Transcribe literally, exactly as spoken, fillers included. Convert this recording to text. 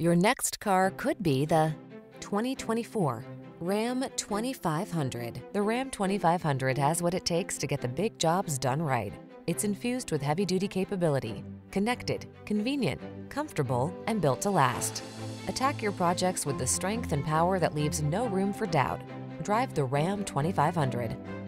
Your next car could be the twenty twenty-four Ram twenty-five hundred. The Ram twenty-five hundred has what it takes to get the big jobs done right. It's infused with heavy-duty capability, connected, convenient, comfortable, and built to last. Attack your projects with the strength and power that leaves no room for doubt. Drive the Ram twenty-five hundred.